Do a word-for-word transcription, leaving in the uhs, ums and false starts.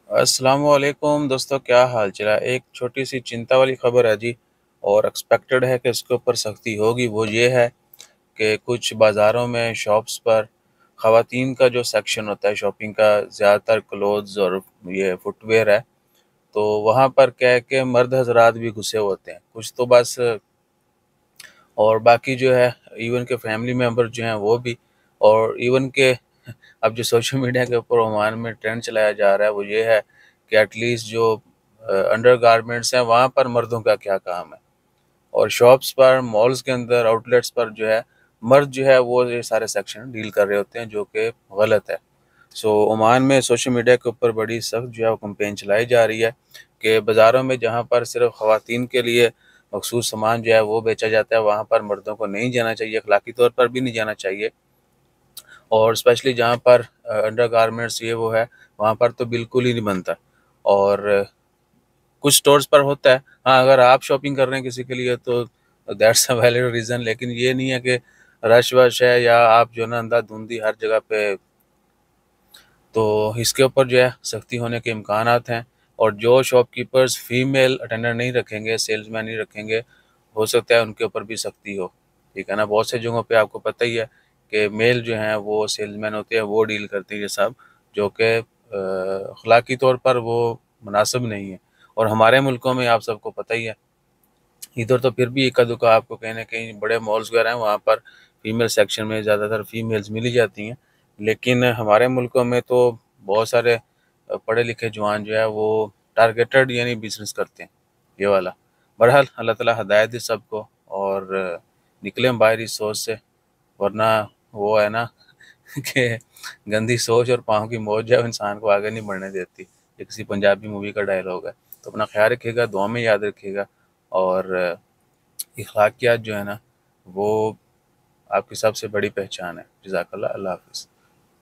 अस्सलामुअलैकुम दोस्तों, क्या हाल चाल है। एक छोटी सी चिंता वाली खबर है जी, और एक्सपेक्टेड है कि इसके ऊपर सख्ती होगी। वो ये है कि कुछ बाज़ारों में शॉप्स पर ख़वातीन का जो सेक्शन होता है शॉपिंग का, ज़्यादातर क्लोथ्स और ये फुटवेयर है, तो वहाँ पर क्या है कि मर्द हज़रात भी घुसे होते हैं कुछ तो बस, और बाकी जो है इवन के फैमिली मेम्बर जो हैं वो भी, और इवन के अब जो सोशल मीडिया के ऊपर ओमान में ट्रेंड चलाया जा रहा है वो ये है कि एटलीस्ट जो अंडर गारमेंट्स हैं वहाँ पर मर्दों का क्या काम है, और शॉप्स पर, मॉल्स के अंदर, आउटलेट्स पर जो है मर्द जो है वो ये सारे सेक्शन डील कर रहे होते हैं, जो कि गलत है। सो ओमान में सोशल मीडिया के ऊपर बड़ी सख्त जो है वो कंपेन चलाई जा रही है कि बाज़ारों में जहाँ पर सिर्फ ख़वातीन के लिए मखसूस सामान जो है वो बेचा जाता है, वहाँ पर मर्दों को नहीं जाना चाहिए, अखलाकी तौर पर भी नहीं जाना चाहिए। और स्पेशली जहाँ पर अंडर गारमेंट्स ये वो है, वहाँ पर तो बिल्कुल ही नहीं बनता। और अ, कुछ स्टोर्स पर होता है, हाँ, अगर आप शॉपिंग कर रहे हैं किसी के लिए तो दैट्स अ वैलिड रीज़न, लेकिन ये नहीं है कि रश वश है या आप जो है ना अंधाधुंधी हर जगह पे, तो इसके ऊपर जो है सख्ती होने के इम्कानात हैं। और जो शॉपकीपर्स फीमेल अटेंडर नहीं रखेंगे, सेल्समैन नहीं रखेंगे, हो सकता है उनके ऊपर भी सख्ती हो। ठीक है ना, बहुत से जगहों पे आपको पता ही है कि मेल जो हैं वो सेल्समैन होते हैं, वो डील करते हैं ये सब, जो कि अखलाकी तौर पर वो मुनासिब नहीं है। और हमारे मुल्कों में आप सबको पता ही है, इधर तो फिर भी इक्का दुक्का आपको कहीं न कहीं बड़े मॉल्स वगैरह हैं, वहाँ पर फीमेल सेक्शन में ज़्यादातर फीमेल्स मिल ही जाती हैं। लेकिन हमारे मुल्कों में तो बहुत सारे अ, पढ़े लिखे जवान जो है वो टारगेटेड यानी बिज़नेस करते हैं, ये वाला। बहरहाल अल्लाह ताला हिदायत दे सबको, और अ, निकलें बाहर इस सोच से, वरना वो है ना कि गंदी सोच और पाँव की मोच जो है इंसान को आगे नहीं बढ़ने देती। ये किसी पंजाबी मूवी का डायलॉग है। तो अपना ख्याल रखिएगा, दुआ में याद रखिएगा, और अखलाकियात जो है ना वो आपकी सबसे बड़ी पहचान है। जज़ाकल्लाह, अल्लाह हाफ़िज़।